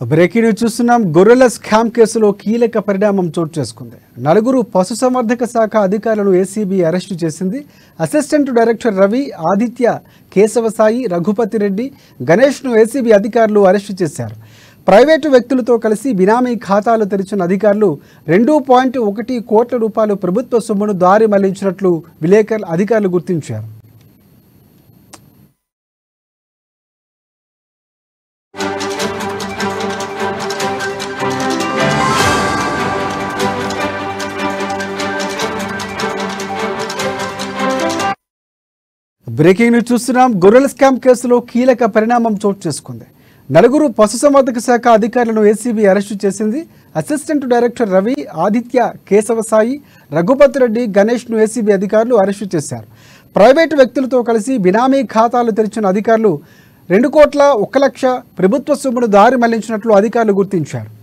Breaking news చూస్తున్నాం. గొర్రెల scam కేసులో కీలక పరిణామం చోటు చేసుకుంది. 4 పశుసంవర్ధక శాఖ అధికారులను ఏసీబీ అరెస్టు చేసింది. అసిస్టెంట్ డైరెక్టర్ రవి, ఆదిత్య, కేశవసాయి, రఘుపతి రెడ్డి, గణేష్ను ఏసీబీ అధికారులు అరెస్టు చేశారు. ప్రైవేటు వ్యక్తులతో కలిసి బినామీ ఖాతాలు తెరిచిన అధికారులు 2.1 కోట్ల రూపాయలు ప్రభుత్వ సొమ్మును దారి మళ్లించినట్లు అధికారులు గుర్తించారు. బ్రేకింగ్ న్యూస్ చూస్తున్నాం. గొర్రెల స్కామ్ కేసులో కీలక పరిణామం చోటు చేసుకుంది. 4 పశుసంవర్ధక శాఖ అధికారులను ఏసీబీ అరెస్టు చేసింది. అసిస్టెంట్ డైరెక్టర్ రవి, ఆదిత్య, కేశవసాయి, రఘుపతి రెడ్డి, గణేష్ను ఏసీబీ అధికారులు అరెస్టు చేశారు. ప్రైవేటు వ్యక్తులతో కలిసి బినామీ ఖాతాలు తెరిచిన అధికారులు 2.1 కోట్ల ప్రభుత్వ సొమ్మును దారి మళ్లించినట్లు అధికారులు గుర్తించారు.